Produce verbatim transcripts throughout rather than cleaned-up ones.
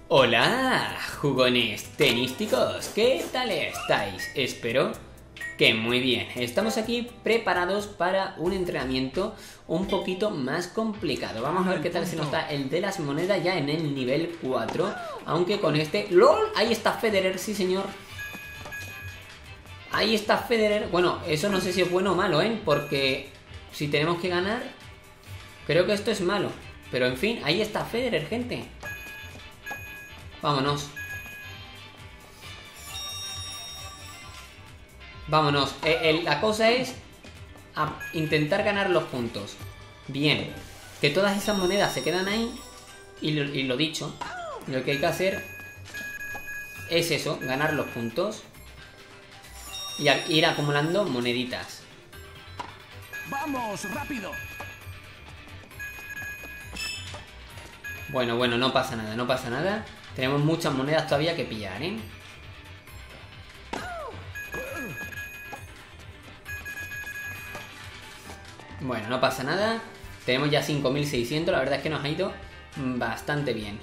Hola, jugones tenísticos, ¿qué tal estáis? Espero que muy bien. Estamos aquí preparados para un entrenamiento un poquito más complicado. Vamos a ver qué tal se nos da el de las monedas ya en el nivel cuatro. Aunque con este... ¡LOL! Ahí está Federer, sí señor. Ahí está Federer. Bueno, eso no sé si es bueno o malo, ¿eh? Porque si tenemos que ganar, creo que esto es malo. Pero en fin, ahí está Federer, gente. Vámonos. Vámonos. Eh, eh, la cosa es a intentar ganar los puntos. Bien. Que todas esas monedas se quedan ahí. Y lo, y lo dicho, lo que hay que hacer es eso, ganar los puntos. Y a, ir acumulando moneditas. ¡Vamos, rápido! Bueno, bueno, no pasa nada, no pasa nada. Tenemos muchas monedas todavía que pillar, ¿eh? Bueno, no pasa nada. Tenemos ya cinco mil seiscientos. La verdad es que nos ha ido bastante bien.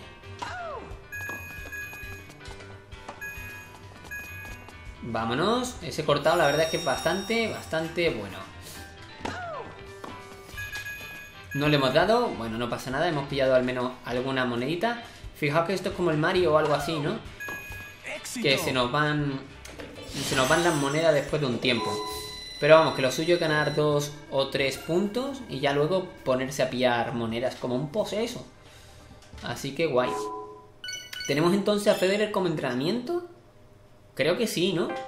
Vámonos. Ese cortado la verdad es que es bastante, bastante bueno. No le hemos dado. Bueno, no pasa nada. Hemos pillado al menos alguna monedita. Fijaos que esto es como el Mario o algo así, ¿no? Que se nos van... Se nos van las monedas después de un tiempo. Pero vamos, que lo suyo es ganar dos o tres puntos y ya luego ponerse a pillar monedas como un poseso. Así que guay. ¿Tenemos entonces a Federer como entrenamiento? Creo que sí, ¿no?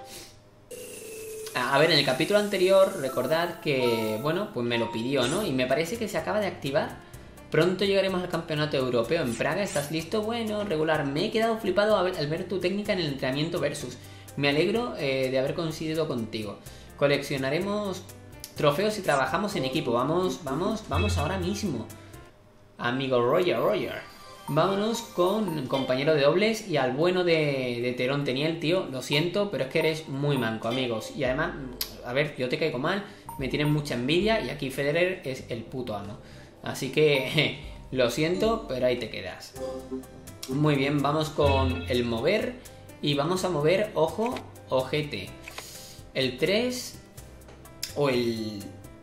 A ver, en el capítulo anterior, recordad que, bueno, pues me lo pidió, ¿no? Y me parece que se acaba de activar. Pronto llegaremos al campeonato europeo en Praga. ¿Estás listo? Bueno, regular. Me he quedado flipado al ver, al ver tu técnica en el entrenamiento versus. Me alegro eh, de haber coincidido contigo. Coleccionaremos trofeos y trabajamos en equipo. Vamos, vamos, vamos ahora mismo. Amigo Roger, Roger. Vámonos con el compañero de dobles y al bueno de, de Terón Teniel, tío. Lo siento, pero es que eres muy manco, amigos. Y además, a ver, yo te caigo mal, me tienes mucha envidia y aquí Federer es el puto amo. Así que, lo siento, pero ahí te quedas. Muy bien, vamos con el mover. Y vamos a mover, ojo, ojete. El tres o el...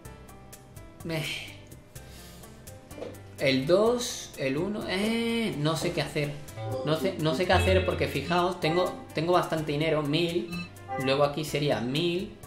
El dos, el uno... Eh, no sé qué hacer. No sé, no sé qué hacer porque fijaos, tengo, tengo bastante dinero, mil. Luego aquí sería mil.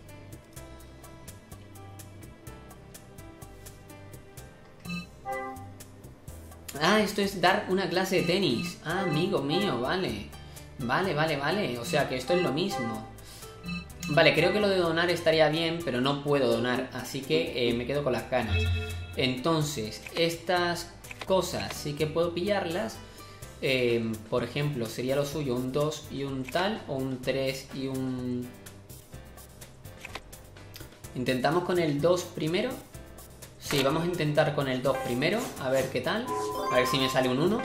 Ah, esto es dar una clase de tenis. Ah, amigo mío, vale. Vale, vale, vale. O sea que esto es lo mismo. Vale, creo que lo de donar estaría bien, pero no puedo donar. Así que eh, me quedo con las ganas. Entonces, estas cosas sí que puedo pillarlas. Eh, por ejemplo, sería lo suyo un dos y un tal. O un tres y un... ¿Intentamos con el dos primero? Sí, vamos a intentar con el dos primero. A ver qué tal. A ver si me sale un uno.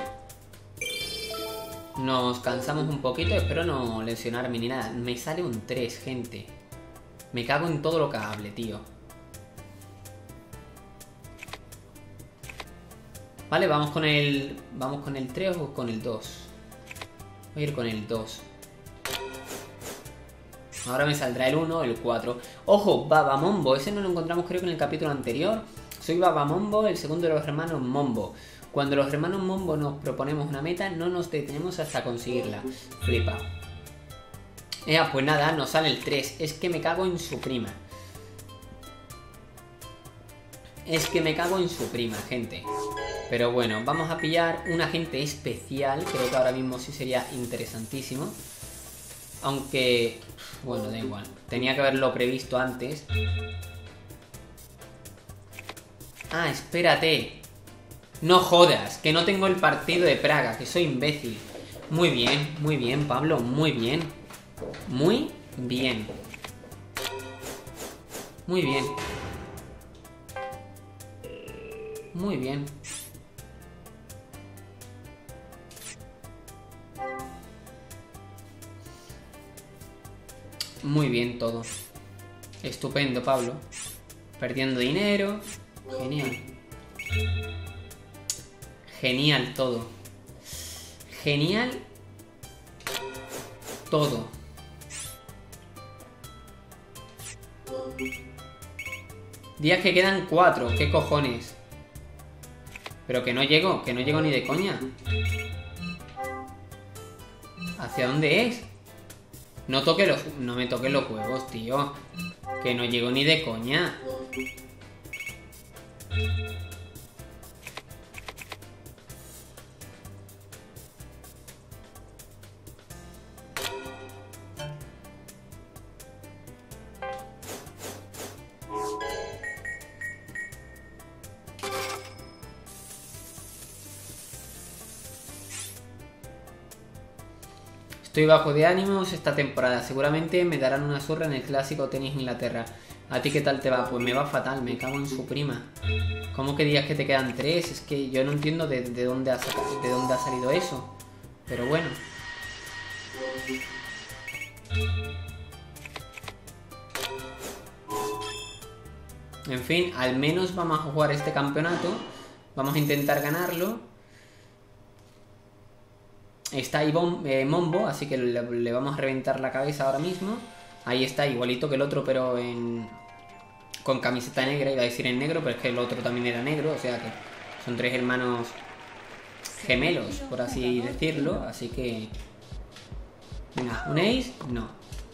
Nos cansamos un poquito. Espero no lesionarme ni nada. Me sale un tres, gente. Me cago en todo lo que hable, tío. Vale, vamos con el... ¿Vamos con el tres o con el dos? Voy a ir con el dos. Ahora me saldrá el uno o el cuatro. ¡Ojo! Babamombo. Ese no lo encontramos creo que en el capítulo anterior. Soy Babamombo, el segundo de los hermanos Mombo. Cuando los hermanos Mombo nos proponemos una meta, no nos detenemos hasta conseguirla. Flipa. Eh, pues nada, nos sale el tres. Es que me cago en su prima. Es que me cago en su prima, gente. Pero bueno, vamos a pillar un agente especial. Creo que ahora mismo sí sería interesantísimo. Aunque... Bueno, da igual. Tenía que haberlo previsto antes. Ah, espérate. No jodas, que no tengo el partido de Praga, que soy imbécil. Muy bien, muy bien, Pablo, muy bien. Muy bien. Muy bien. Muy bien. Muy bien todo. Estupendo, Pablo. Perdiendo dinero. Genial. Genial todo. Genial. Todo. Días que quedan cuatro. ¿Qué cojones? Pero que no llego. Que no llego ni de coña. ¿Hacia dónde es? No toque los... No me toques los huevos, tío. Que no llego ni de coña. Estoy bajo de ánimos esta temporada. Seguramente me darán una zurra en el clásico tenis Inglaterra. ¿A ti qué tal te va? Pues me va fatal, me cago en su prima. ¿Cómo que digas que te quedan tres? Es que yo no entiendo de, de, dónde, ha sacado, de dónde ha salido eso. Pero bueno. En fin, al menos vamos a jugar este campeonato. Vamos a intentar ganarlo. Está ahí Bom, eh, Mombo, así que le, le vamos a reventar la cabeza ahora mismo. Ahí está, igualito que el otro, pero en con camiseta negra. Iba a decir en negro, pero es que el otro también era negro. O sea que son tres hermanos gemelos, por así decirlo. Así que... Venga, ¿un ace? No.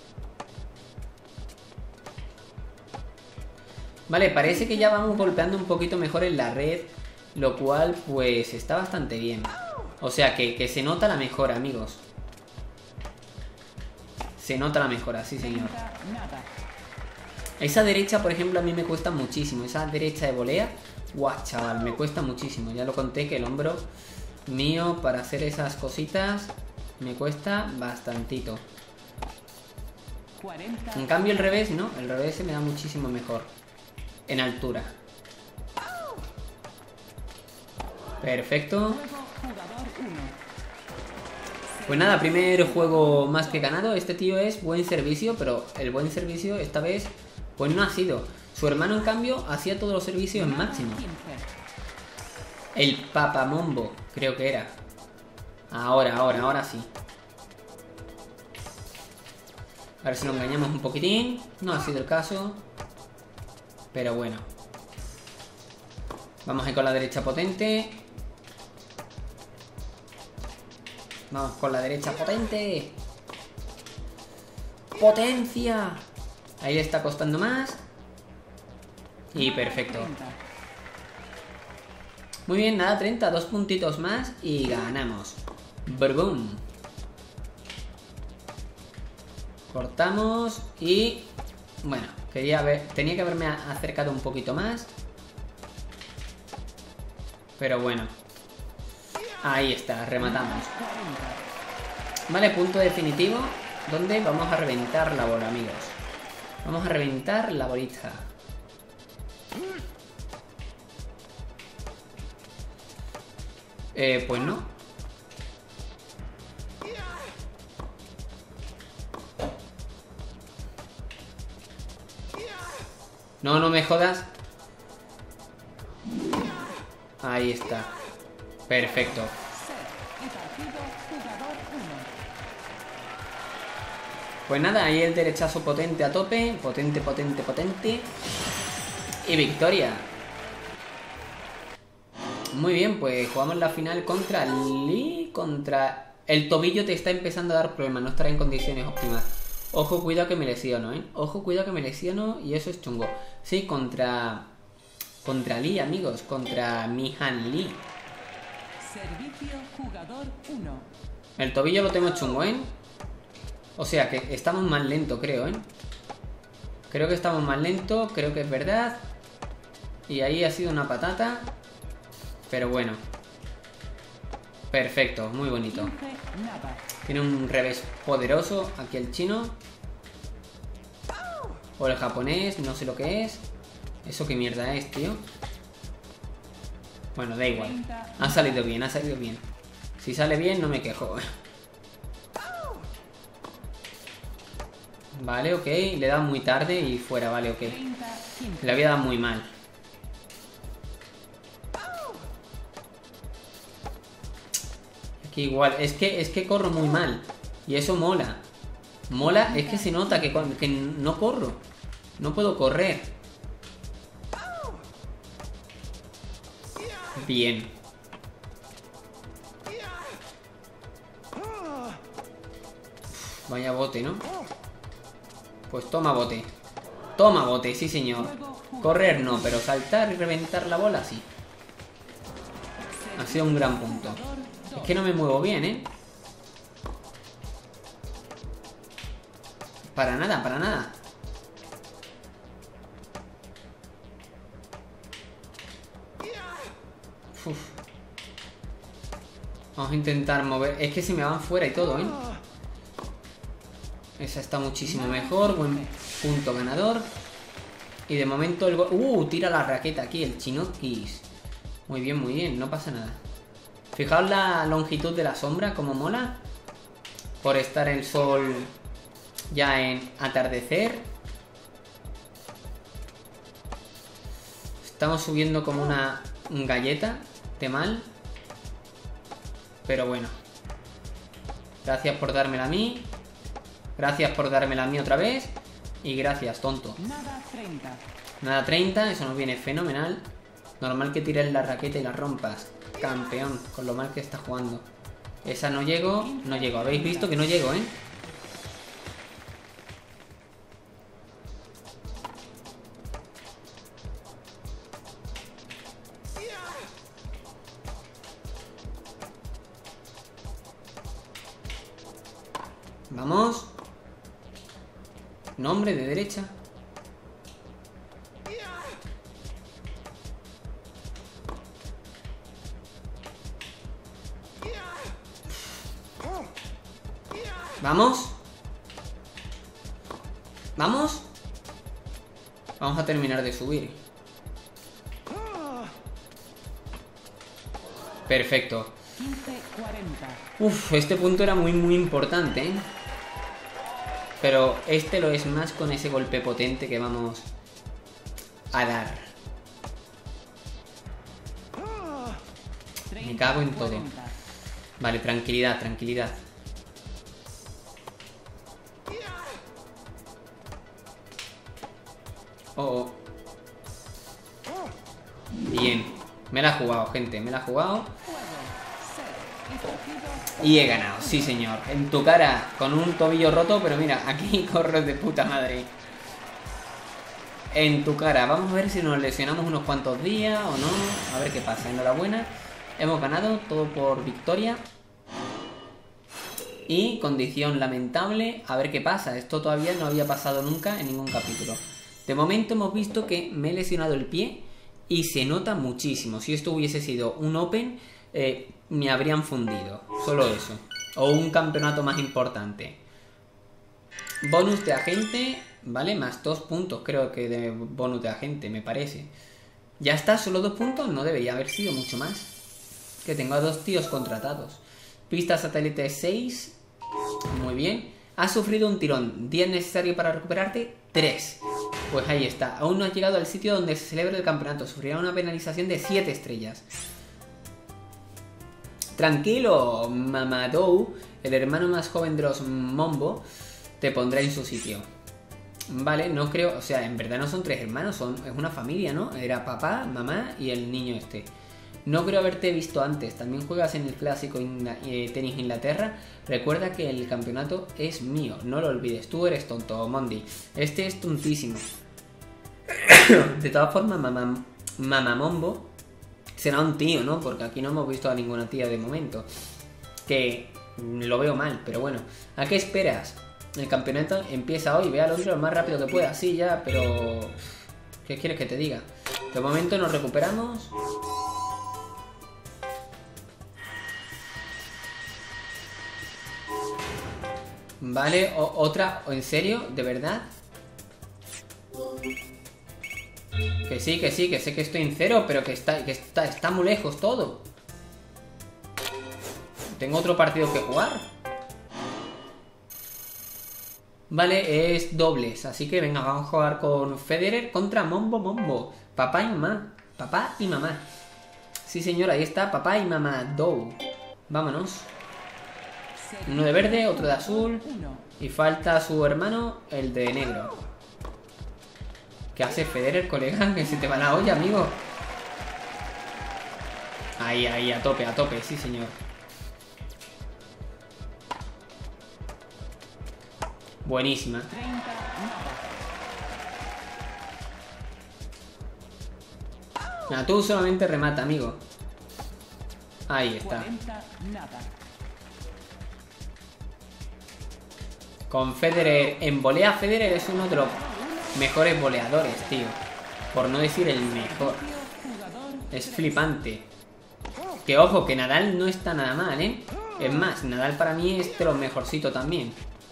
Vale, parece que ya vamos golpeando un poquito mejor en la red, lo cual pues está bastante bien. O sea que, que se nota la mejora, amigos. Se nota la mejora, sí señor. Esa derecha, por ejemplo, a mí me cuesta muchísimo. Esa derecha de volea, guau, chaval, me cuesta muchísimo. Ya lo conté que el hombro mío para hacer esas cositas me cuesta bastantito. En cambio el revés, no, el revés se me da muchísimo mejor. En altura. Perfecto. Pues nada, primer juego más que ganado. Este tío es buen servicio, pero el buen servicio esta vez pues no ha sido. Su hermano en cambio hacía todos los servicios en máximo. El Papamombo, creo que era. Ahora, ahora, ahora sí. A ver si nos engañamos un poquitín. No ha sido el caso. Pero bueno. Vamos a ir con la derecha potente. Vamos con la derecha potente. ¡Potencia! Ahí le está costando más. Y perfecto. Muy bien, nada, treinta, dos puntitos más y ganamos. Brum. Cortamos y... Bueno, quería ver... Tenía que haberme acercado un poquito más. Pero bueno. Ahí está, rematamos. Vale, punto definitivo. Donde vamos a reventar la bola, amigos. Vamos a reventar la bolita. Eh, pues no. No, no me jodas. Ahí está. Perfecto. Pues nada, ahí el derechazo potente a tope. Potente, potente, potente. Y victoria. Muy bien, pues jugamos la final contra Lee. Contra... El tobillo te está empezando a dar problemas. No estará en condiciones óptimas. Ojo, cuidado que me lesiono, ¿eh? Ojo, cuidado que me lesiono y eso es chungo. Sí, contra... Contra Lee, amigos. Contra Mihan Lee. Servicio jugador uno. El tobillo lo tengo chungo, ¿eh? O sea que estamos más lento, creo, ¿eh? Creo que estamos más lento. Creo que es verdad. Y ahí ha sido una patata. Pero bueno. Perfecto, muy bonito. Tiene un revés poderoso aquí el chino. O el japonés, no sé lo que es. ¿Eso qué mierda es, tío? Bueno, da igual. Ha salido bien, ha salido bien. Si sale bien, no me quejo. Vale, ok. Le he dado muy tarde y fuera, vale, ok. Le había dado muy mal. que igual, es que, es que corro muy mal. Y eso mola. Mola, es que se nota que, que no corro. No puedo correr. Bien. Vaya bote, ¿no? Pues toma bote. Toma bote, sí señor. Correr no, pero saltar y reventar la bola sí. Ha sido un gran punto. Es que no me muevo bien, ¿eh? Para nada, para nada. Uf. Vamos a intentar mover. Es que se me van fuera y todo, ¿eh? Esa está muchísimo mejor. Buen punto ganador. Y de momento el... Uh, tira la raqueta aquí, el Chinokis. Muy bien, muy bien, no pasa nada. Fijaos la longitud de la sombra, como mola. Por estar el sol ya en atardecer. Estamos subiendo como una galleta de mal. Pero bueno. Gracias por dármela a mí. Gracias por dármela a mí otra vez. Y gracias, tonto. Nada treinta. Nada treinta, eso nos viene fenomenal. Normal que tires la raqueta y la rompas. Campeón, con lo mal que está jugando. Esa no llego, no llego. Habéis visto que no llego, ¿eh? Vamos. Nombre de derecha. Vamos. Vamos. Vamos a terminar de subir. Perfecto. quince cuarenta. Uf, este punto era muy muy importante, ¿eh? Pero este lo es más con ese golpe potente que vamos a dar. Me cago en todo. Vale, tranquilidad, tranquilidad. Oh, oh. Bien. Me la he jugado, gente. Me la he jugado. Y he ganado, sí señor. En tu cara, con un tobillo roto. Pero mira, aquí corres de puta madre. En tu cara. Vamos a ver si nos lesionamos unos cuantos días o no. A ver qué pasa. Enhorabuena. Hemos ganado, todo por victoria. Y condición lamentable. A ver qué pasa. Esto todavía no había pasado nunca en ningún capítulo. De momento hemos visto que me he lesionado el pie. Y se nota muchísimo. Si esto hubiese sido un Open, eh, me habrían fundido. Solo eso. O un campeonato más importante. Bonus de agente. Vale, más dos puntos creo que de bonus de agente, me parece. Ya está, solo dos puntos. No debería haber sido mucho más. Que tengo a dos tíos contratados. Pista satélite seis. Muy bien. Has sufrido un tirón. ¿Días necesario para recuperarte? tres. Pues ahí está. Aún no has llegado al sitio donde se celebra el campeonato. Sufrirá una penalización de siete estrellas. Tranquilo, Mamadou. El hermano más joven de los Mombo te pondrá en su sitio. Vale, no creo... O sea, en verdad no son tres hermanos. Son, es una familia, ¿no? Era papá, mamá y el niño este. No creo haberte visto antes. También juegas en el clásico Ingla eh, tenis Inglaterra. Recuerda que el campeonato es mío. No lo olvides. Tú eres tonto, Mondi. Este es tontísimo. De todas formas, mamá, mamá Mombo será un tío, ¿no? Porque aquí no hemos visto a ninguna tía de momento. Que lo veo mal, pero bueno. ¿A qué esperas? El campeonato empieza hoy. Ve al otro lo más rápido que pueda. Sí, ya, pero... ¿qué quieres que te diga? De momento nos recuperamos. Vale, o otra, ¿en serio? ¿De verdad? Que sí, que sí, que sé que estoy en cero, pero que está, que está, está muy lejos todo. Tengo otro partido que jugar. Vale, es dobles, así que venga, vamos a jugar con Federer contra Mombo Mombo. Papá y mamá, papá y mamá. Sí señor, ahí está, papá y mamá Dou. Vámonos. Uno de verde, otro de azul. Y falta su hermano, el de negro. ¿Qué hace Federer, colega? Que se te va la olla, amigo. Ahí, ahí, a tope, a tope, sí señor. Buenísima. Nada, tú solamente remata, amigo. Ahí está. Con Federer en volea, Federer es uno de los mejores voleadores, tío. Por no decir el mejor. Es flipante. Que ojo, que Nadal no está nada mal, ¿eh? Es más, Nadal para mí es de los mejorcitos también.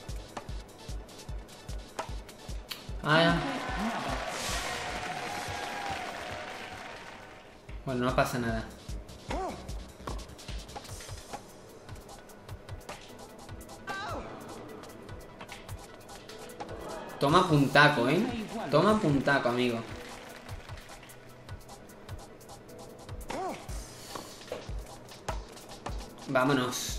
Ah. Bueno, no pasa nada. Toma puntaco, ¿eh? Toma puntaco, amigo. Vámonos.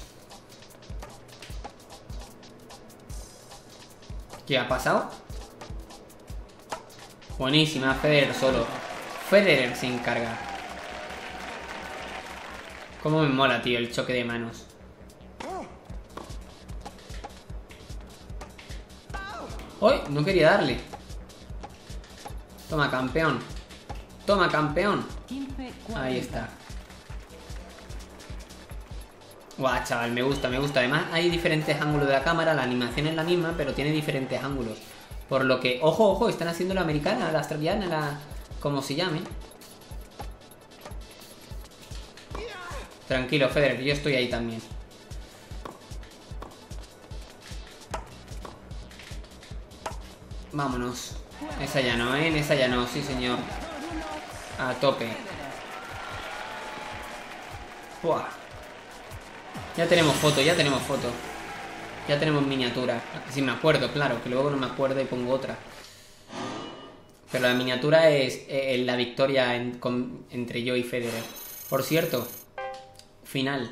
¿Qué ha pasado? Buenísima, Federer solo. Federer se encarga. Cómo me mola, tío, el choque de manos. ¡Uy! No quería darle. Toma, campeón. Toma, campeón. Ahí está. Guau, chaval, me gusta, me gusta. Además hay diferentes ángulos de la cámara. La animación es la misma, pero tiene diferentes ángulos. Por lo que, ojo, ojo, están haciendo la americana, la australiana, la... como se llame. Tranquilo, Federer, yo estoy ahí también. Vámonos. Esa ya no, ¿eh? Esa ya no, sí señor. A tope. Buah. Ya tenemos foto, ya tenemos foto. Ya tenemos miniatura. Si me acuerdo, claro, que luego no me acuerdo y pongo otra. Pero la miniatura es eh, la victoria en, con, entre yo y Federer. Por cierto, final.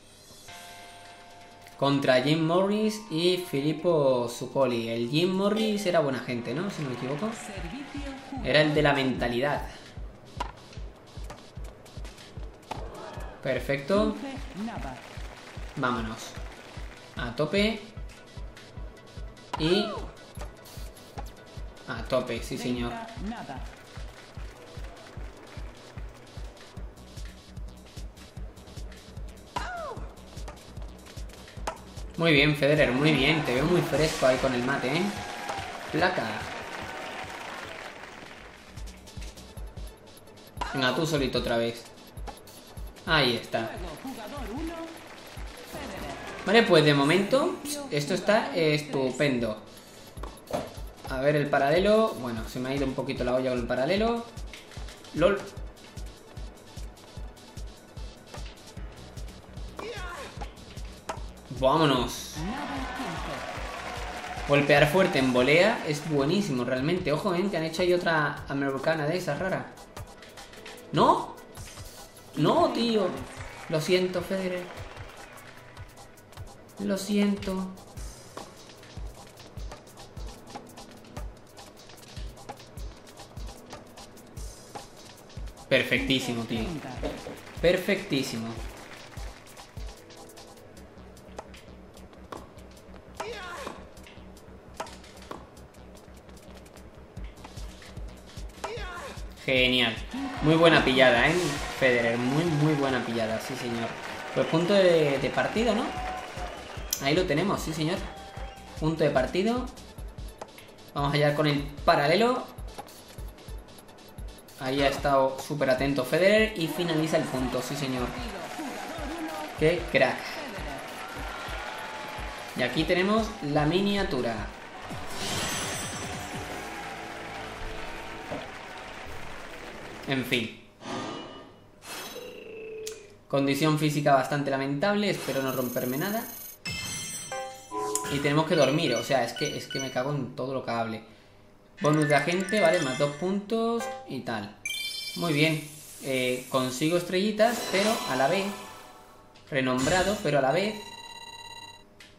Contra Jim Morris y Filippo Zuccoli. El Jim Morris era buena gente, ¿no? Si no me equivoco. Era el de la mentalidad. Perfecto. Vámonos. A tope. Y... a tope, sí señor. Muy bien, Federer, muy bien. Te veo muy fresco ahí con el mate, ¿eh? Placa. Venga, tú solito otra vez. Ahí está. Vale, pues de momento esto está estupendo. A ver el paralelo. Bueno, se me ha ido un poquito la olla con el paralelo. LOL. Vámonos. Golpear fuerte en volea es buenísimo realmente. Ojo, ¿eh? Que han hecho ahí otra americana de esas rara. ¿No? No, tío. Lo siento, Federer. Lo siento. Perfectísimo, tío. Perfectísimo. Genial. Muy buena pillada, ¿eh? Federer, muy, muy buena pillada, sí, señor. Pues punto de, de partido, ¿no? Ahí lo tenemos, sí, señor. Punto de partido. Vamos allá con el paralelo. Ahí ha estado súper atento Federer y finaliza el punto, sí, señor. Qué crack. Y aquí tenemos la miniatura. En fin. Condición física bastante lamentable. Espero no romperme nada. Y tenemos que dormir. O sea, es que, es que me cago en todo lo que hable. Bonus de agente, vale, más dos puntos y tal. Muy bien. Eh, consigo estrellitas, pero a la vez... renombrado, pero a la vez...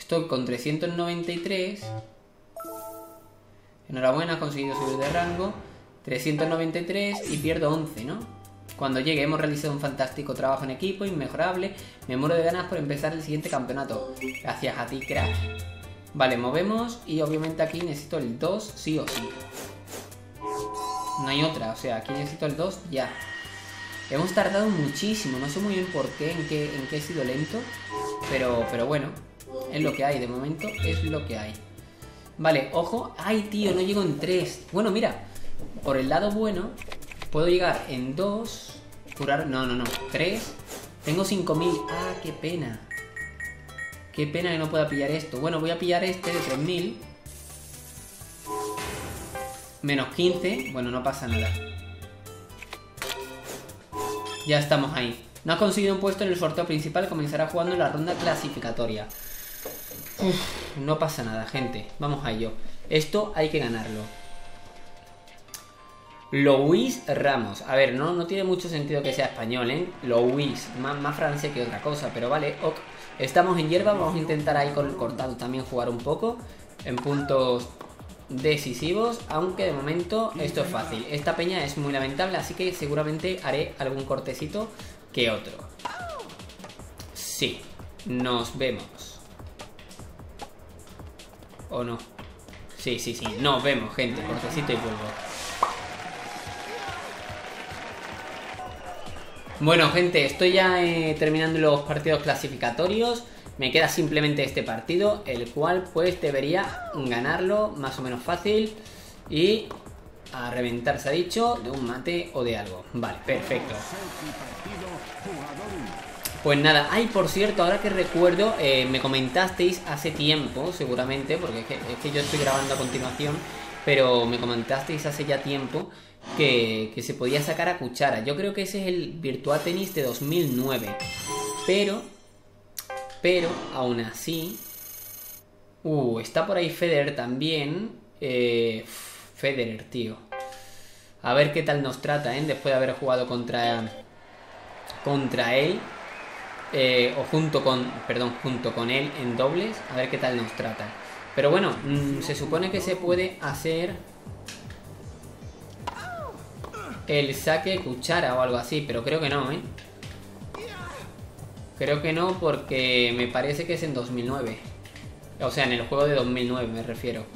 Estoy con trescientos noventa y tres. Enhorabuena, has conseguido subir de rango. trescientos noventa y tres y pierdo once, ¿no? Cuando llegue, hemos realizado un fantástico trabajo en equipo, inmejorable. Me muero de ganas por empezar el siguiente campeonato. Gracias a ti, crack. Vale, movemos y obviamente aquí necesito el dos sí o sí. No hay otra, o sea, aquí necesito el dos ya. Hemos tardado muchísimo, no sé muy bien por qué, en qué, en qué he sido lento. Pero, pero bueno, es lo que hay, de momento es lo que hay. Vale, ojo. Ay, tío, no llego en tres. Bueno, mira, por el lado bueno puedo llegar en dos. Curar, no, no, no, tres. Tengo cinco mil, ah, qué pena. Qué pena que no pueda pillar esto. Bueno, voy a pillar este de tres mil. Menos quince, bueno, no pasa nada. Ya estamos ahí. No has conseguido un puesto en el sorteo principal. Comenzará jugando la ronda clasificatoria. Uf, no pasa nada, gente. Vamos a ello. Esto hay que ganarlo. Luis Ramos. A ver, no, no tiene mucho sentido que sea español, ¿eh? Luis. Más, más francés que otra cosa, pero vale, ok. Estamos en hierba. Vamos a intentar ahí con el cortado también jugar un poco. En puntos decisivos. Aunque de momento esto es fácil. Esta peña es muy lamentable, así que seguramente haré algún cortecito que otro. Sí. Nos vemos. ¿O no? Sí, sí, sí. Nos vemos, gente. Cortecito y vuelvo. Bueno, gente, estoy ya eh, terminando los partidos clasificatorios. Me queda simplemente este partido, el cual pues debería ganarlo más o menos fácil. Y a reventar, se ha dicho, de un mate o de algo. Vale, perfecto. Pues nada, ay, por cierto, ahora que recuerdo, eh, me comentasteis hace tiempo, seguramente, porque es que, es que yo estoy grabando a continuación, pero me comentasteis hace ya tiempo que, que se podía sacar a cuchara. Yo creo que ese es el Virtua Tennis de dos mil nueve. Pero, pero, aún así... Uh, está por ahí Federer también. Eh, Federer, tío. A ver qué tal nos trata, ¿eh? Después de haber jugado contra, contra él. Eh, o junto con, perdón, junto con él en dobles. A ver qué tal nos trata. Pero bueno, mmm, se supone que se puede hacer el saque cuchara o algo así, pero creo que no, ¿eh? Creo que no, porque me parece que es en dos mil nueve. O sea, en el juego de dos mil nueve me refiero.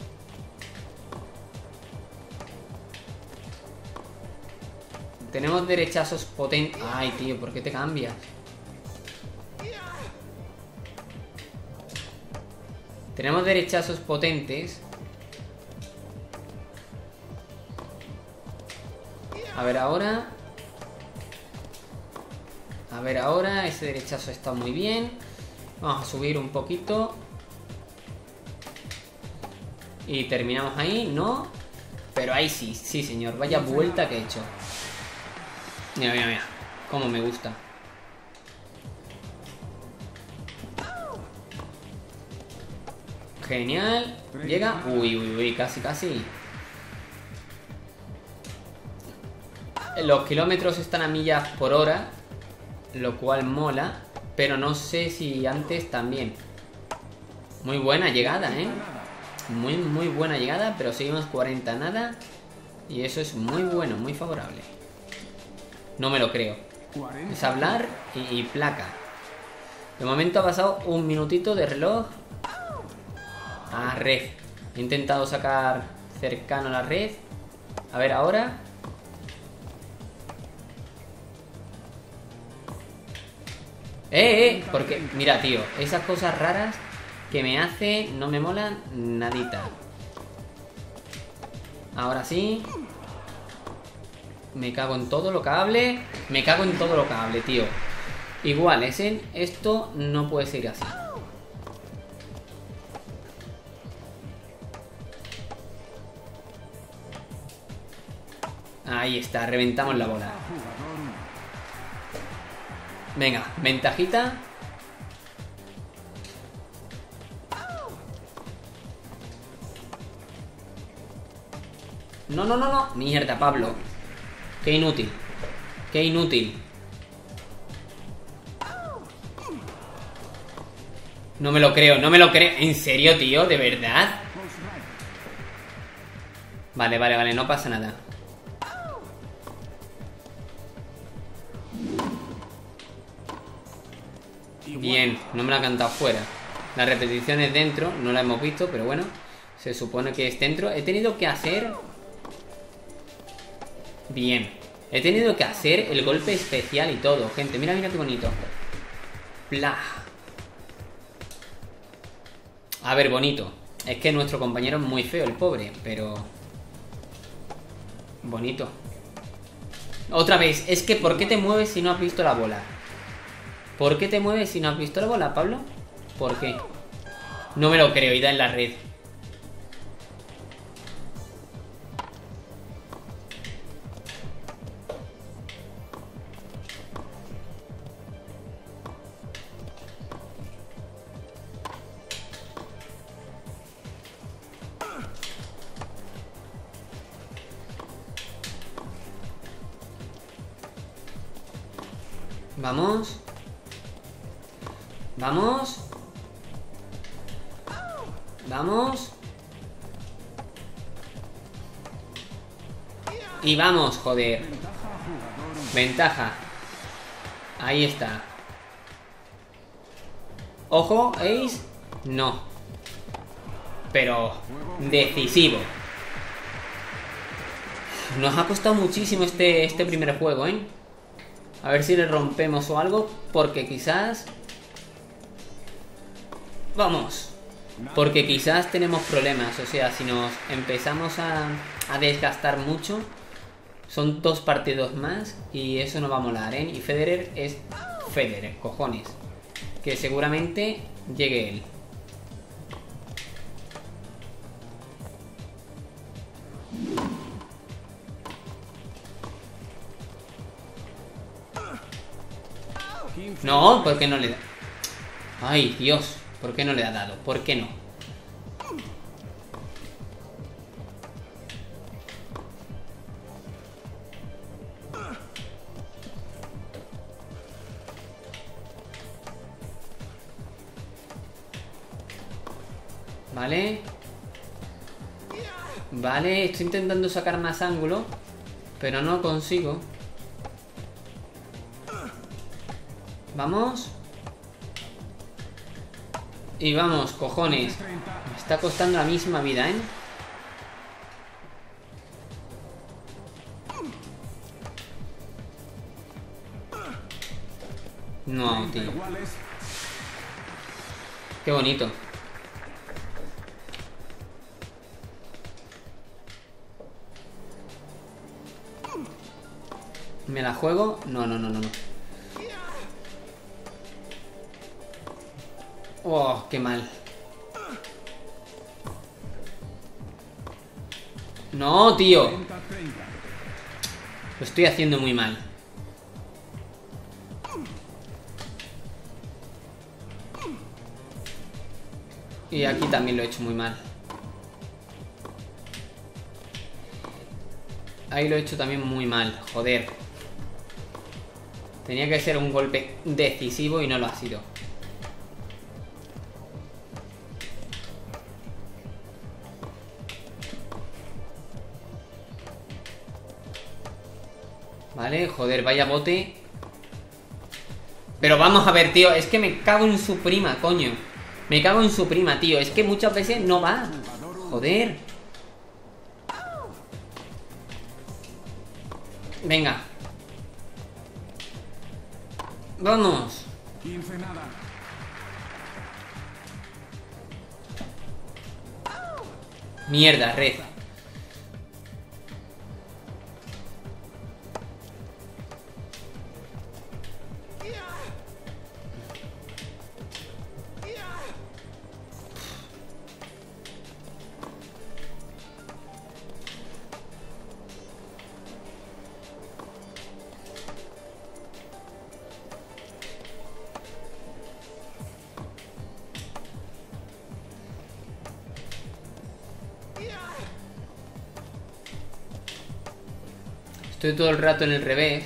Tenemos derechazos potentes. Ay, tío, ¿por qué te cambias? Tenemos derechazos potentes. A ver ahora. A ver ahora. Ese derechazo está muy bien. Vamos a subir un poquito. Y terminamos ahí, ¿no? Pero ahí sí, sí señor. Vaya vuelta que he hecho. Mira, mira, mira. Cómo me gusta. Genial. Llega. Uy, uy, uy. Casi, casi. Los kilómetros están a millas por hora, lo cual mola. Pero no sé si antes también. Muy buena llegada, ¿eh? Muy, muy buena llegada. Pero seguimos cuarenta nada. Y eso es muy bueno, muy favorable. No me lo creo. Es hablar y, y placa. De momento ha pasado un minutito de reloj. Ah, red. He intentado sacar cercano a la red. A ver ahora. ¡Eh, eh! Porque, mira, tío, esas cosas raras que me hace no me molan nadita. Ahora sí. Me cago en todo lo que hable. Me cago en todo lo que hable, tío. Igual, es en esto no puede ser así. Ahí está, reventamos la bola. Venga, ventajita. No, no, no, no. Mierda, Pablo. Qué inútil. Qué inútil. No me lo creo, no me lo creo. ¿En serio, tío? ¿De verdad? Vale, vale, vale, no pasa nada. Bien, no me la ha cantado fuera. La repetición es dentro, no la hemos visto, pero bueno, se supone que es dentro. He tenido que hacer... Bien. He tenido que hacer el golpe especial y todo, gente. Mira, mira qué bonito. Plah. A ver, bonito. Es que nuestro compañero es muy feo, el pobre, pero... bonito. Otra vez, es que ¿por qué te mueves si no has visto la bola? ¿Por qué te mueves si no has visto la bola, Pablo? ¿Por qué? No me lo creo, y da en la red. Vamos. Vamos. Vamos. Y vamos, joder. Ventaja. Ahí está. Ojo, Ace. No. Pero decisivo. Nos ha costado muchísimo este, este primer juego, ¿eh? A ver si le rompemos o algo, porque quizás... Vamos. Porque quizás tenemos problemas. O sea, si nos empezamos a, a desgastar mucho, son dos partidos más y eso no va a molar, ¿eh? Y Federer es Federer, cojones. Que seguramente llegue él. No, ¿por qué no le da? Ay, Dios, ¿por qué no le ha dado? ¿Por qué no? Vale. Vale, estoy intentando sacar más ángulo, pero no consigo. Vamos. Y vamos, cojones. Me está costando la misma vida, ¿eh? No, tío. Qué bonito. ¿Me la juego? No, no, no, no, no. Oh, qué mal. No, tío. Lo estoy haciendo muy mal. Y aquí también lo he hecho muy mal. Ahí lo he hecho también muy mal, joder. Tenía que ser un golpe decisivo y no lo ha sido. Vale, joder, vaya bote. Pero vamos a ver, tío, es que me cago en su prima, coño. Me cago en su prima, tío. Es que muchas veces no va. Joder. Venga. Vamos. Mierda, red. Estoy todo el rato en el revés.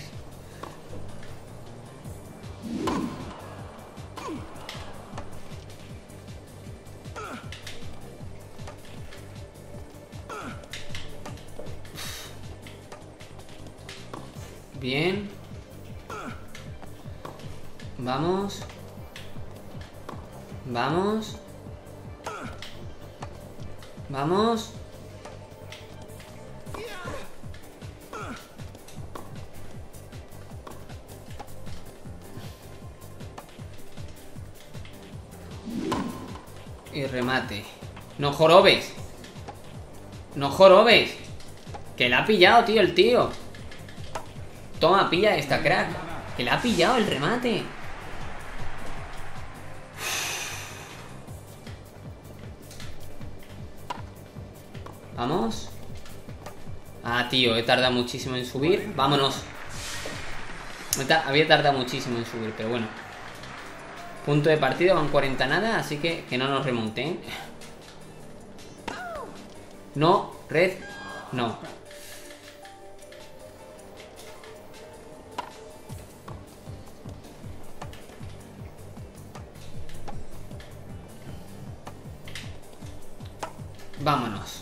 Bien. Vamos. Vamos. Vamos. Y remate. No jorobes. No jorobes. Que la ha pillado, tío, el tío. Toma, pilla esta, crack. Que la ha pillado el remate. Vamos. Ah, tío, he tardado muchísimo en subir. Vámonos. Había tardado muchísimo en subir, pero bueno. Punto de partido, van cuarenta nada, así que que no nos remonten. No, red, no. Vámonos.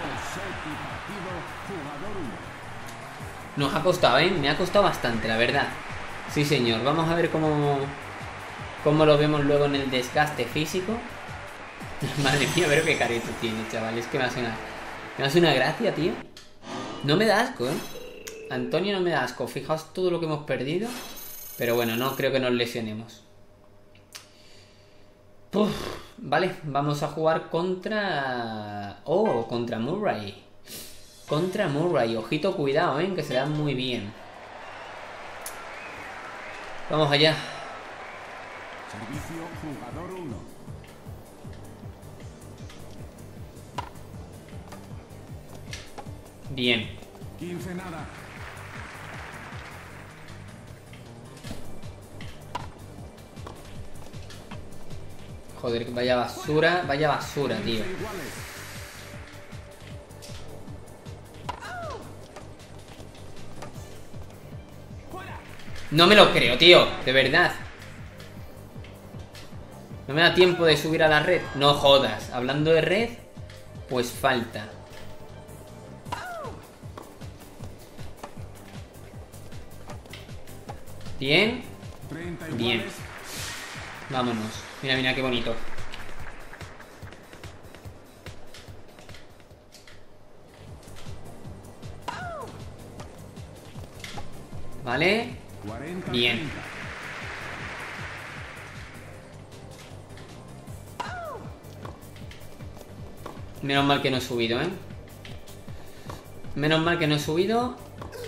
Nos ha costado, ¿eh? Me ha costado bastante, la verdad. Sí, señor. Vamos a ver cómo... cómo lo vemos luego en el desgaste físico. Madre mía, pero qué careto tiene, chaval. Es que me hace una... me hace una gracia, tío. No me da asco, ¿eh? Antonio no me da asco. Fijaos todo lo que hemos perdido. Pero bueno, no creo que nos lesionemos. Uf, vale, vamos a jugar contra... oh, contra Murray. Contra Murray. Ojito, cuidado, ¿eh? Que se da muy bien. Vamos allá. Servicio jugador uno. Bien. quince nada. Joder, vaya basura, vaya basura, tío. No me lo creo, tío, de verdad. No me da tiempo de subir a la red. No jodas, hablando de red, pues falta. Bien. Bien. Vámonos. Mira, mira qué bonito. Vale. Bien. Menos mal que no he subido, ¿eh? Menos mal que no he subido.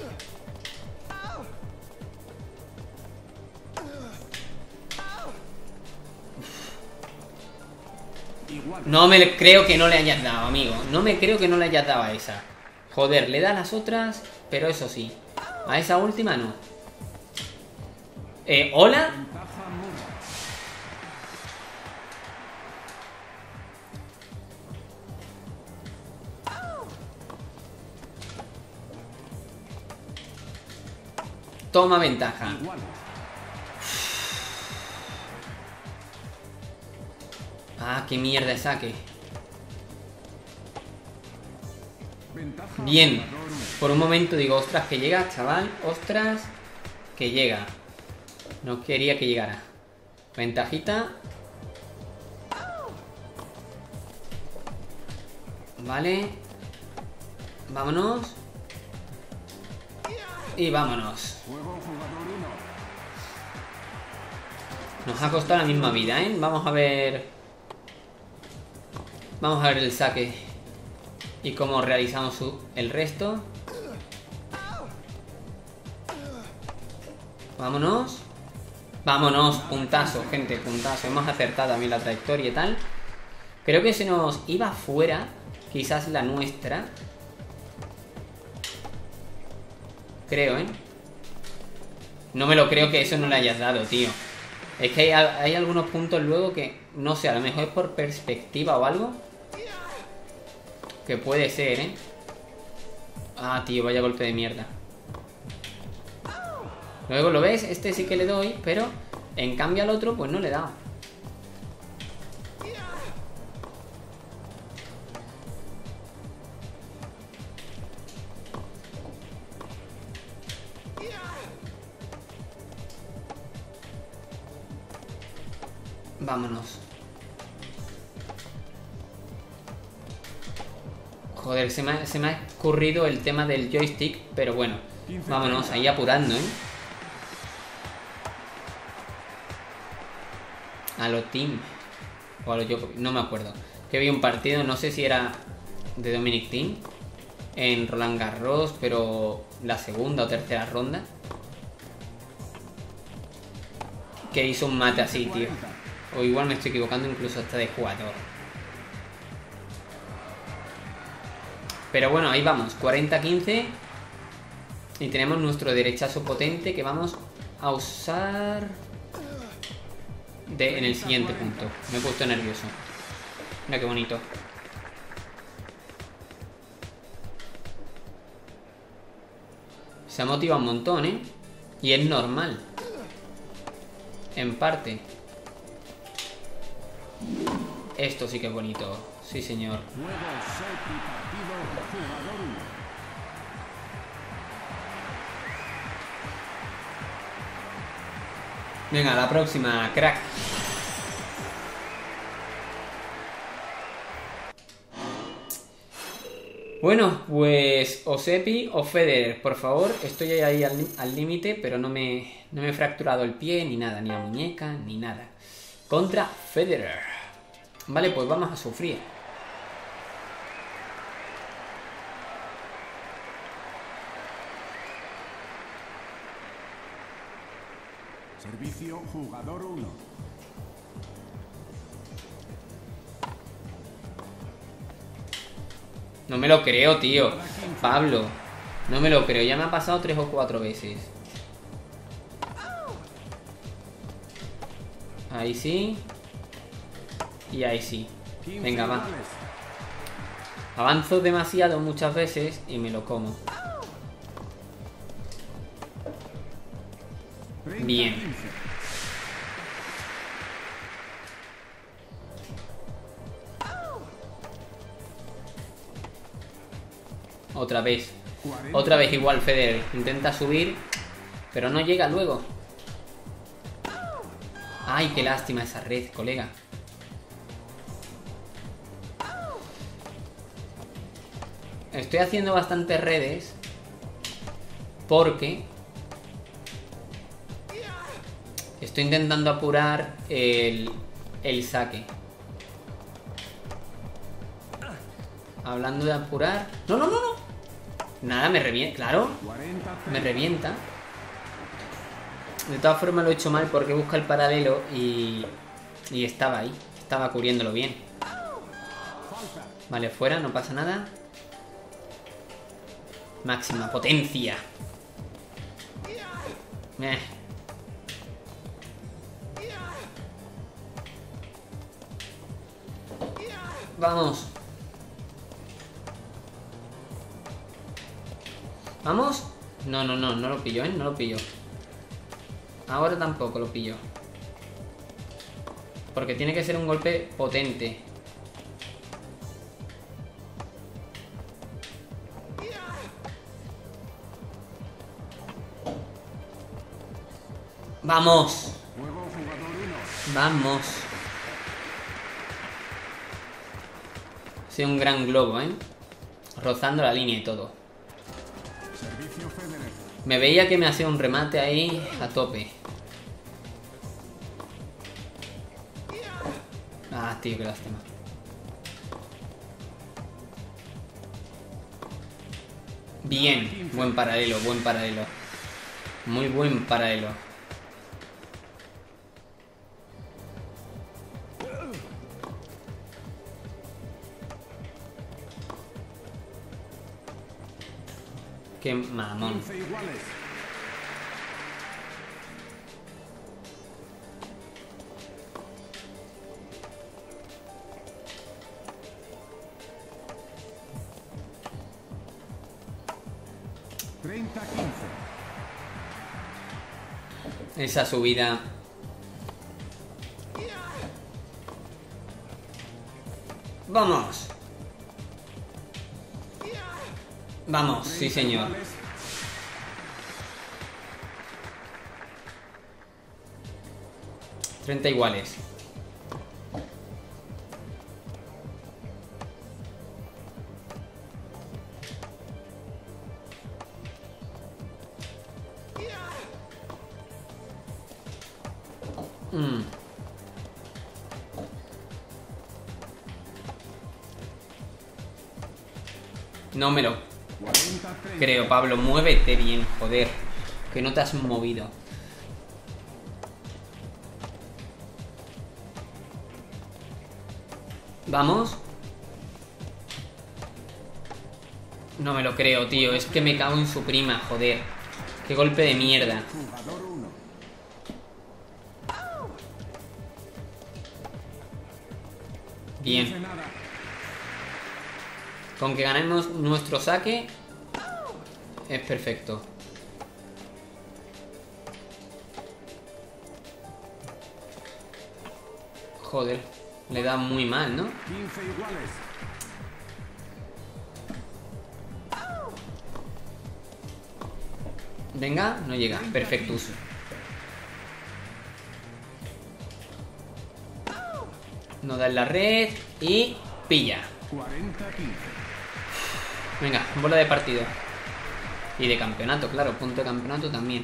No me creo que no le hayas dado, amigo. No me creo que no le hayas dado a esa. Joder, le da a las otras, pero eso sí. A esa última no. Eh, ¿hola? Toma ventaja. Ah, qué mierda de saque. Bien. Por un momento digo, ostras, que llega, chaval. Ostras, que llega. No quería que llegara. Ventajita. Vale. Vámonos. Y vámonos. Nos ha costado la misma vida, ¿eh? Vamos a ver... Vamos a ver el saque. Y cómo realizamos su... el resto. Vámonos. Vámonos, puntazo, gente, puntazo. Hemos acertado también la trayectoria y tal. Creo que se nos iba fuera. Quizás la nuestra. Creo, ¿eh? No me lo creo que eso no le hayas dado, tío. Es que hay, hay algunos puntos luego que... no sé, a lo mejor es por perspectiva o algo. Que puede ser, ¿eh? Ah, tío, vaya golpe de mierda. Luego, ¿lo ves? Este sí que le doy, pero... en cambio al otro, pues no le he dado. Vámonos. Joder, se me, ha, se me ha escurrido el tema del joystick, pero bueno. Vámonos, ahí apurando, ¿eh? A los Team. O a los Djokovic, no me acuerdo. Que vi un partido, no sé si era de Dominic Thiem en Roland Garros, pero la segunda o tercera ronda. Que hizo un mate así, tío. O igual me estoy equivocando incluso hasta de jugador. Pero bueno, ahí vamos, cuarenta a quince. Y tenemos nuestro derechazo potente que vamos a usar de, en el siguiente punto. Me he puesto nervioso. Mira qué bonito. Se ha motivado un montón, ¿eh? Y es normal. En parte. Esto sí que es bonito. Sí, señor. Venga, la próxima, crack. Bueno, pues o Seppi o Federer, por favor. Estoy ahí al límite, pero no me, no me he fracturado el pie, ni nada, ni la muñeca, ni nada. Contra Federer. Vale, pues vamos a sufrir. Servicio jugador uno. No me lo creo, tío. Pablo. No me lo creo. Ya me ha pasado tres o cuatro veces. Ahí sí. Y ahí sí. Venga, va. Avanzo demasiado muchas veces y me lo como. Bien. Otra vez. Otra vez igual Federer. Intenta subir, pero no llega luego. Ay, qué lástima esa red, colega. Estoy haciendo bastantes redes porque estoy intentando apurar el, el saque. Hablando de apurar... ¡No, no, no, no! Nada, me revienta, claro. Me revienta. De todas formas lo he hecho mal porque busca el paralelo y... Y estaba ahí. Estaba cubriéndolo bien. Vale, fuera, no pasa nada. Máxima potencia. Eh. Vamos. ¿Vamos? No, no, no, no lo pillo, ¿eh? No lo pillo. Ahora tampoco lo pillo. Porque tiene que ser un golpe potente. ¡Vamos! ¡Vamos! Ha sido un gran globo, ¿eh? Rozando la línea y todo. Me veía que me hacía un remate ahí a tope. Ah, tío, qué lástima. Bien, buen paralelo, buen paralelo. Muy buen paralelo. Qué mamón. treinta a quince. Esa subida. ¡Vamos! Vamos, sí señor. treinta iguales. Mm. No me lo cuarenta treinta. creo, Pablo. Muévete bien, joder. Que no te has movido. Vamos. No me lo creo, tío. Es que me cago en su prima, joder. Qué golpe de mierda. Jugador uno. Bien. quince nada. Con que ganemos nuestro saque es perfecto. Joder, le da muy mal, ¿no? quince iguales. Venga, no llega, perfectus. No da en la red y pilla. cuarenta quince. Venga, bola de partido. Y de campeonato, claro, punto de campeonato también.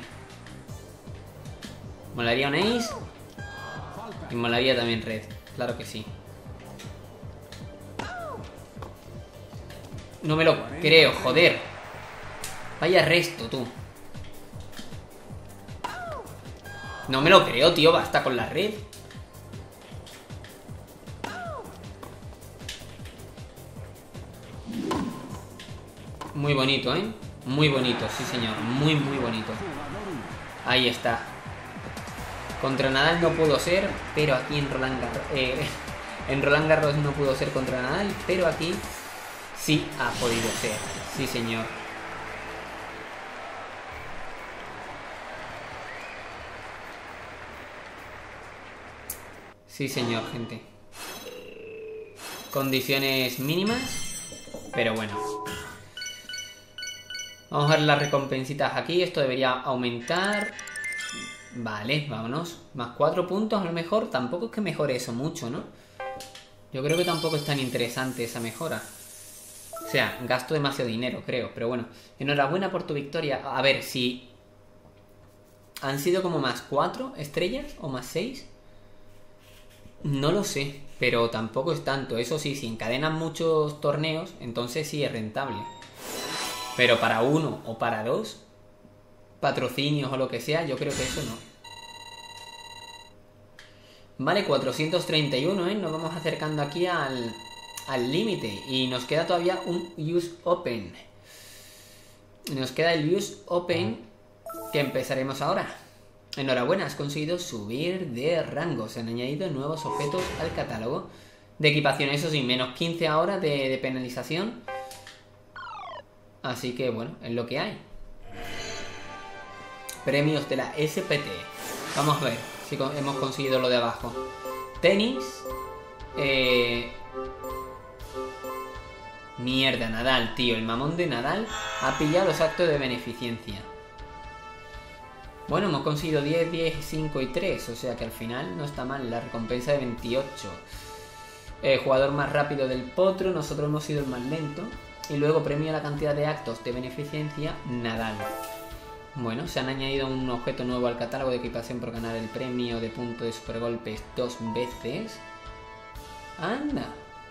Molaría un ace. Y molaría también red, claro que sí. No me lo creo, joder. Vaya resto, tú. No me lo creo, tío, basta con la red. Muy bonito, ¿eh? Muy bonito, sí señor, muy muy bonito. Ahí está. Contra Nadal no pudo ser, pero aquí en Roland Garros... Eh, en Roland Garros no pudo ser contra Nadal, pero aquí sí ha podido ser. Sí señor. Sí señor, gente. Condiciones mínimas, pero bueno. Vamos a ver las recompensitas aquí. Esto debería aumentar. Vale, vámonos. Más cuatro puntos a lo mejor. Tampoco es que mejore eso mucho, ¿no? Yo creo que tampoco es tan interesante esa mejora. O sea, gasto demasiado dinero, creo. Pero bueno, enhorabuena por tu victoria. A ver, si... ¿Han sido como más cuatro estrellas o más seis? No lo sé, pero tampoco es tanto. Eso sí, si encadenan muchos torneos, entonces sí es rentable. Pero para uno o para dos patrocinios o lo que sea, yo creo que eso no. Vale, cuatrocientos treinta y uno, ¿eh? Nos vamos acercando aquí al al límite. Y nos queda todavía un U S Open. Nos queda el U S Open que empezaremos ahora. Enhorabuena, has conseguido subir de rango. Se han añadido nuevos objetos al catálogo de equipación. Eso sí, menos quince ahora de, de penalización. Así que bueno, es lo que hay. Premios de la S P T. Vamos a ver si hemos conseguido lo de abajo. Tenis. Eh... Mierda, Nadal, tío. El mamón de Nadal ha pillado los actos de beneficencia. Bueno, hemos conseguido diez, diez, cinco y tres. O sea que al final no está mal. La recompensa de veintiocho. Eh, jugador más rápido del potro. Nosotros hemos sido el más lento. Y luego premio a la cantidad de actos de beneficencia, Nadal. Bueno, se han añadido un objeto nuevo al catálogo de equipación por ganar el premio de punto de supergolpes dos veces. Anda.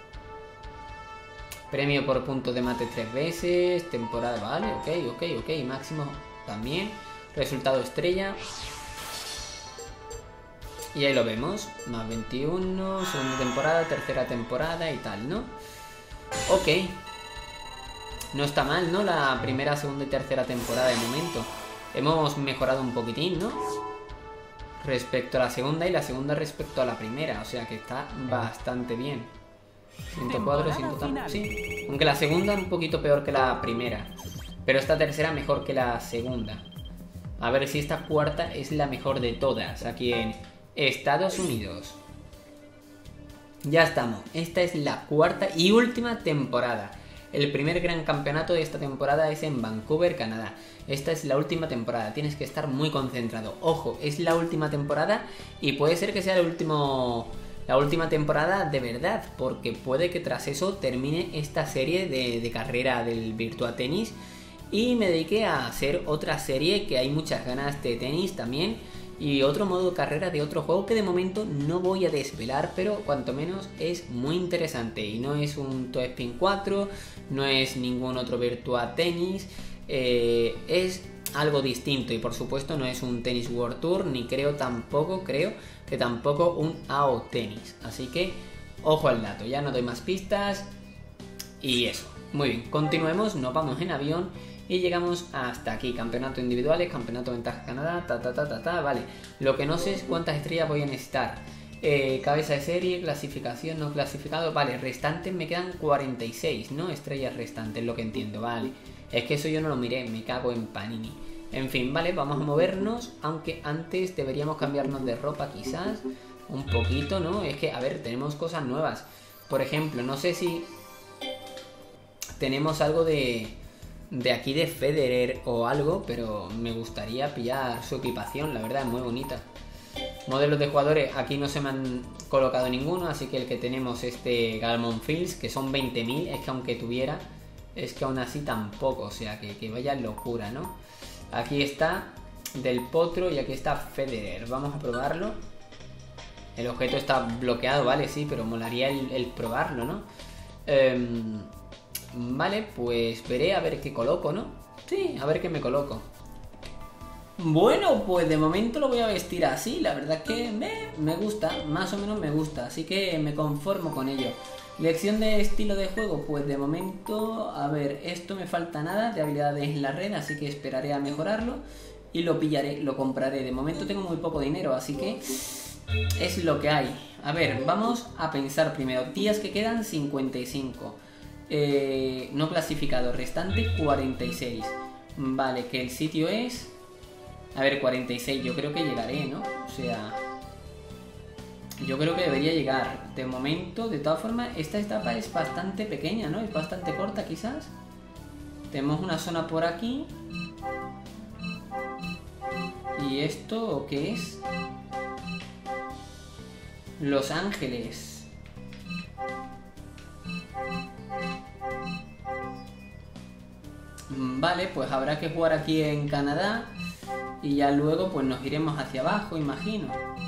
Premio por punto de mate tres veces. Temporada, vale, ok, ok, ok. Máximo también. Resultado estrella. Y ahí lo vemos. Más veintiuno, segunda temporada, tercera temporada y tal, ¿no? Ok. No está mal, ¿no? La primera, segunda y tercera temporada de momento. Hemos mejorado un poquitín, ¿no? Respecto a la segunda y la segunda respecto a la primera. O sea que está bastante bien. ciento cuatro, ciento tanto, sí. Aunque la segunda un poquito peor que la primera. Pero esta tercera mejor que la segunda. A ver si esta cuarta es la mejor de todas aquí en Estados Unidos. Ya estamos. Esta es la cuarta y última temporada. El primer gran campeonato de esta temporada es en Vancouver, Canadá. Esta es la última temporada, tienes que estar muy concentrado. Ojo, es la última temporada y puede ser que sea el último, la última temporada de verdad, porque puede que tras eso termine esta serie de, de carrera del Virtua Tennis y me dediqué a hacer otra serie que hay muchas ganas de tenis también, y otro modo carrera de otro juego que de momento no voy a desvelar, pero cuanto menos es muy interesante. Y no es un Toe Spin cuatro, no es ningún otro Virtua Tennis, eh, es algo distinto y por supuesto no es un Tennis World Tour, ni creo tampoco, creo que tampoco un A O Tennis. Así que ojo al dato, ya no doy más pistas y eso. Muy bien, continuemos, nos vamos en avión y llegamos hasta aquí. Campeonato individuales, campeonato ventaja Canadá, ta ta ta ta ta, vale. Lo que no sé es cuántas estrellas voy a necesitar. Eh, cabeza de serie, clasificación, no clasificado, vale, restantes me quedan cuarenta y seis, ¿no? Estrellas restantes, lo que entiendo, vale. Es que eso yo no lo miré, me cago en Panini. En fin, vale, vamos a movernos, aunque antes deberíamos cambiarnos de ropa quizás, un poquito, ¿no? Es que, a ver, tenemos cosas nuevas. Por ejemplo, no sé si tenemos algo de, de aquí de Federer o algo, pero me gustaría pillar su equipación, la verdad es muy bonita. Modelos de jugadores, aquí no se me han colocado ninguno, así que el que tenemos es este Galmon Fields, que son veinte mil, es que aunque tuviera, es que aún así tampoco, o sea, que, que vaya locura, ¿no? Aquí está Del Potro y aquí está Federer, vamos a probarlo. El objeto está bloqueado, vale, sí, pero molaría el, el probarlo, ¿no? Um, vale, pues veré a ver qué coloco, ¿no? Sí, a ver qué me coloco. Bueno, pues de momento lo voy a vestir así, la verdad que me, me gusta, más o menos me gusta, así que me conformo con ello. Lección de estilo de juego, pues de momento, a ver, esto me falta nada de habilidades en la red, así que esperaré a mejorarlo y lo pillaré, lo compraré. De momento tengo muy poco dinero, así que es lo que hay. A ver, vamos a pensar primero, días que quedan cincuenta y cinco, eh, no clasificado, restante cuarenta y seis, vale, que el sitio es... A ver, cuarenta y seis, yo creo que llegaré, ¿no? O sea, yo creo que debería llegar. De momento, de todas formas, esta etapa es bastante pequeña, ¿no? Es bastante corta, quizás. Tenemos una zona por aquí. ¿Y esto qué es? Los Ángeles. Vale, pues habrá que jugar aquí en Canadá. Y ya luego pues nos iremos hacia abajo, imagino.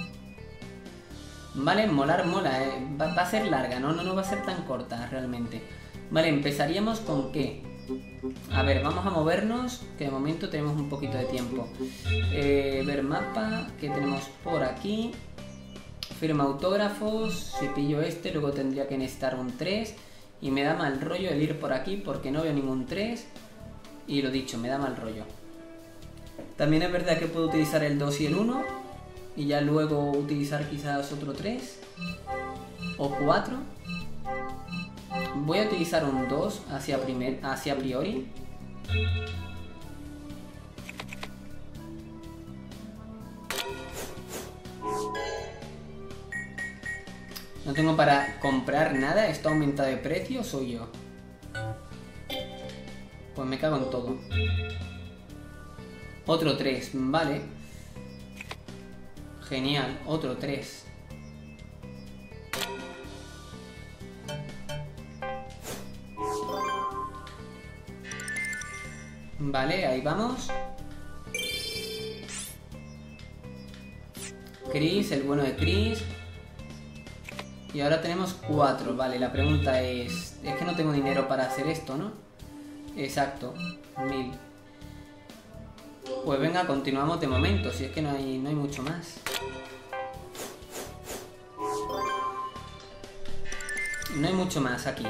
Vale, molar mola, eh. va, va a ser larga, ¿no? ¿no? No va a ser tan corta realmente. Vale, empezaríamos con qué. A ver, vamos a movernos, que de momento tenemos un poquito de tiempo. Eh, ver mapa, ¿qué tenemos por aquí? Firma autógrafos, si pillo este luego tendría que necesitar un tres. Y me da mal rollo el ir por aquí porque no veo ningún tres. Y lo dicho, me da mal rollo. También es verdad que puedo utilizar el dos y el uno y ya luego utilizar quizás otro tres o cuatro. Voy a utilizar un dos hacia, primer, hacia priori. No tengo para comprar nada, esto aumenta de precio, soy yo. Pues me cago en todo. Otro tres, vale. Genial, otro tres. Vale, ahí vamos. Chris, el bueno de Chris. Y ahora tenemos cuatro, vale, la pregunta es... Es que no tengo dinero para hacer esto, ¿no? Exacto, mil. Pues venga, continuamos de momento, si es que no hay, no hay mucho más. No hay mucho más aquí.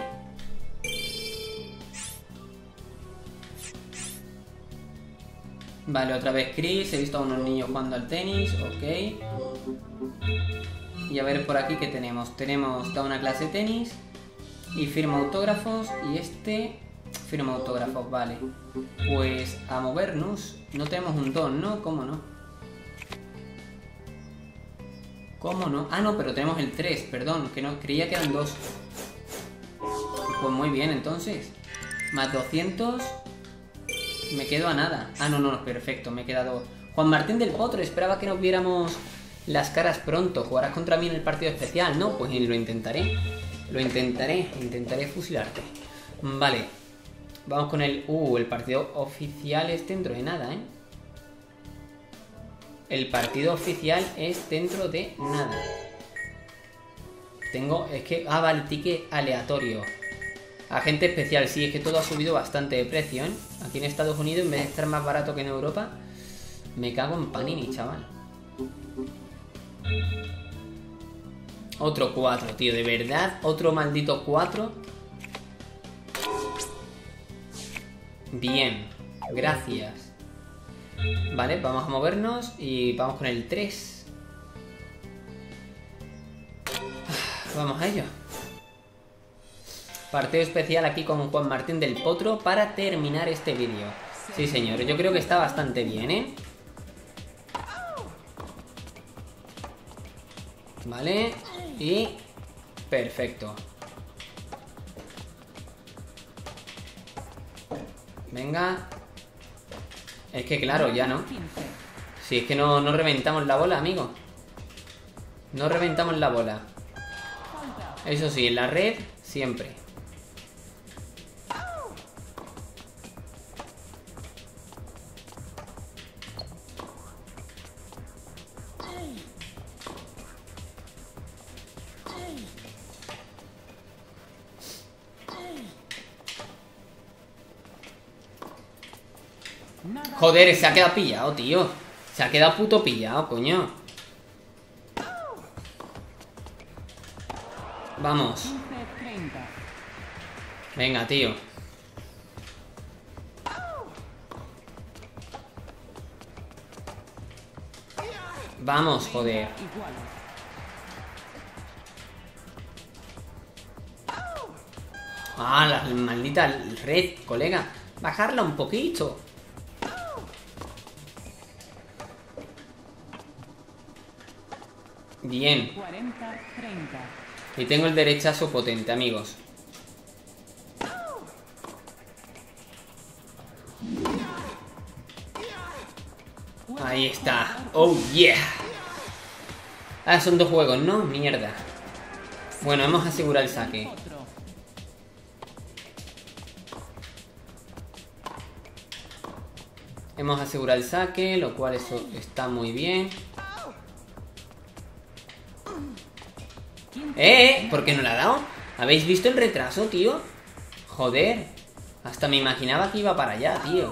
Vale, otra vez Chris, he visto a unos niños jugando al tenis, ok. Y a ver por aquí qué tenemos. Tenemos toda una clase de tenis y firma autógrafos y este... Firma autógrafos, vale. Pues a movernos. No tenemos un don, ¿no? ¿Cómo no? ¿Cómo no? Ah, no, pero tenemos el tres, perdón. Que no, creía que eran dos. Pues muy bien, entonces. Más doscientos. Me quedo a nada. Ah, no, no, perfecto, me he quedado... Juan Martín del Potro, esperaba que nos viéramos las caras pronto. Jugarás contra mí en el partido especial, ¿no? Pues lo intentaré. Lo intentaré, intentaré fusilarte. Vale. Vamos con el... Uh, el partido oficial es dentro de nada, ¿eh? el partido oficial es dentro de nada. Tengo, es que... Ah, vale, ticket aleatorio. Agente especial, sí, es que todo ha subido bastante de precio, ¿eh? Aquí en Estados Unidos, en vez de estar más barato que en Europa, me cago en Panini, chaval. Otro cuatro, tío, de verdad, otro maldito cuatro. Bien, gracias. Vale, vamos a movernos y vamos con el tres. Vamos a ello. Partido especial aquí con Juan Martín del Potro para terminar este vídeo. Sí, señor, yo creo que está bastante bien, ¿eh? Vale, y... perfecto. Venga. Es que claro, ya no. Si es que no, no reventamos la bola, amigo. No reventamos la bola. Eso sí, en la red, siempre. Joder, se ha quedado pillado, tío. Se ha quedado puto pillado, coño. Vamos. Venga, tío. Vamos, joder. Ah, la maldita red, colega. Bajarla un poquito. Bien. Y tengo el derechazo potente, amigos. Ahí está. Oh, yeah. Ah, son dos juegos, ¿no? Mierda. Bueno, hemos asegurado el saque. Hemos asegurado el saque, lo cual eso está muy bien. ¿Eh? ¿Por qué no la ha dado? ¿Habéis visto el retraso, tío? Joder. Hasta me imaginaba que iba para allá, tío.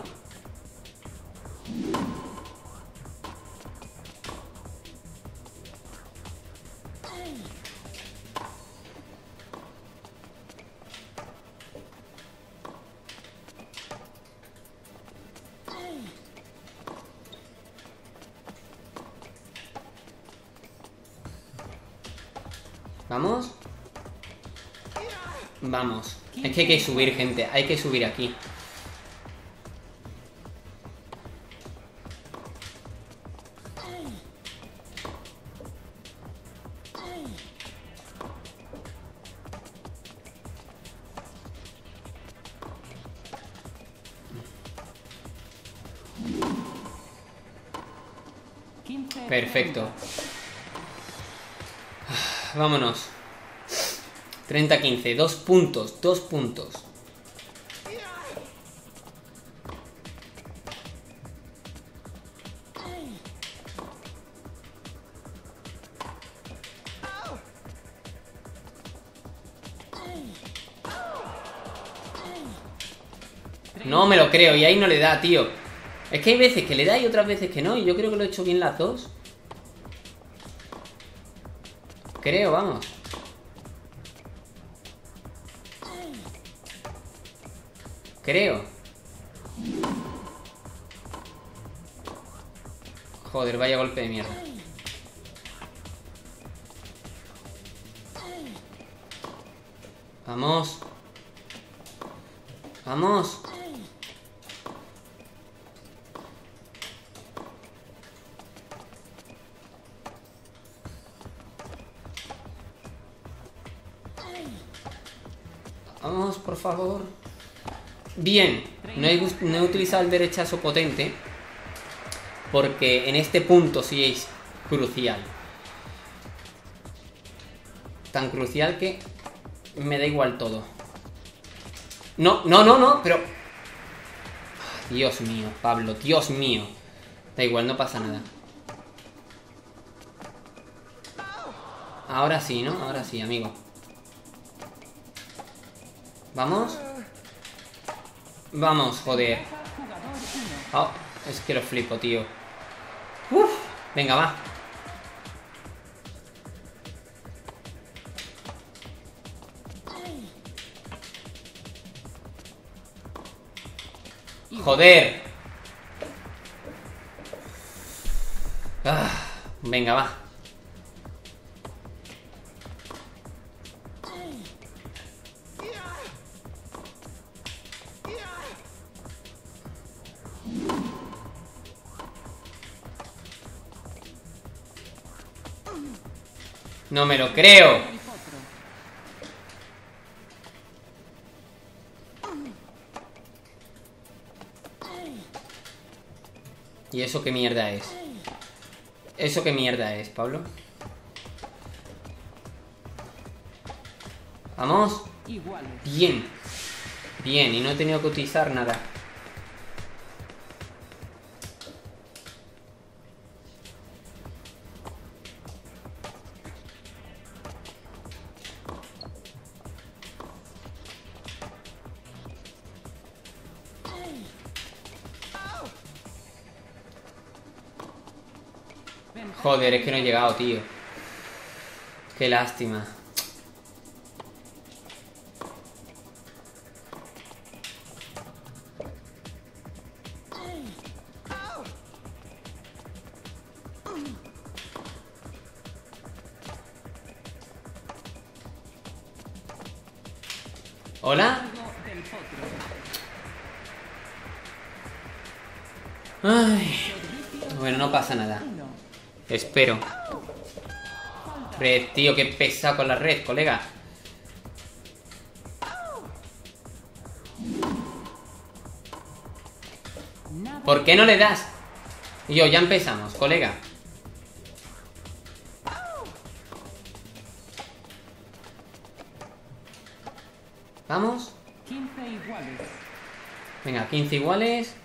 ¿Vamos? Vamos. Es que hay que subir, gente. Hay que subir aquí. Perfecto. Vámonos. treinta a quince. Dos puntos. Dos puntos. No me lo creo. Y ahí no le da, tío. Es que hay veces que le da y otras veces que no. Y yo creo que lo he hecho bien las dos. Creo, vamos. Creo. Joder, vaya golpe de mierda. Vamos. Vamos. Vamos, por favor. Bien, no he, no he utilizado el derechazo potente porque en este punto sí es crucial. Tan crucial que me da igual todo. No, no, no, no, pero... Dios mío, Pablo, Dios mío. Da igual, no pasa nada. Ahora sí, ¿no? Ahora sí, amigo. Vamos. Vamos, joder. Oh, es que lo flipo, tío. Uf, venga, va. Joder. Ah, venga, va. No me lo creo. ¿Y eso qué mierda es? ¿Eso qué mierda es, Pablo? Vamos. Bien. Bien, y no he tenido que utilizar nada. Joder, es que no he llegado, tío. Qué lástima. ¿Hola? Ay. Bueno, no pasa nada. Espero. Red, tío, qué pesado con la red, colega. ¿Por qué no le das? Y yo, ya empezamos, colega. Vamos. quince iguales. Venga, quince iguales.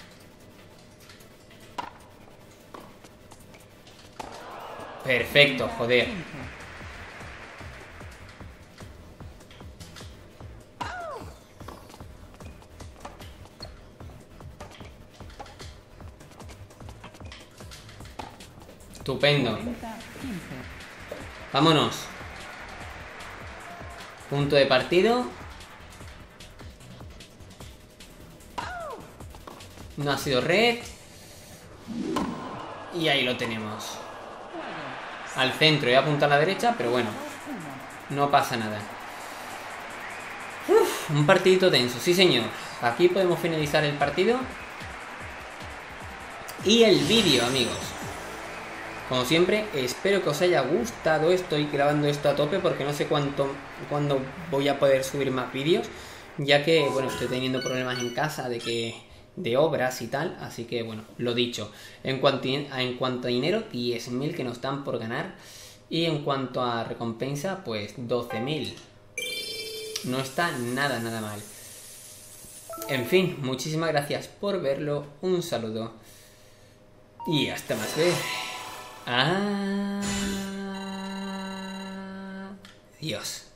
Perfecto, joder. Estupendo. Vámonos. Punto de partido. No ha sido red. Y ahí lo tenemos. Al centro, he apuntado a la derecha, pero bueno, no pasa nada. Uf, un partidito tenso, sí señor. Aquí podemos finalizar el partido y el vídeo, amigos. Como siempre, espero que os haya gustado. Estoy grabando esto a tope porque no sé cuánto cuándo voy a poder subir más vídeos, ya que, bueno, estoy teniendo problemas en casa de que de obras y tal, así que bueno, lo dicho. En cuanto, en cuanto a dinero, diez mil que nos están por ganar. Y en cuanto a recompensa, pues doce mil. No está nada, nada mal. En fin, muchísimas gracias por verlo. Un saludo. Y hasta más veces. Adiós.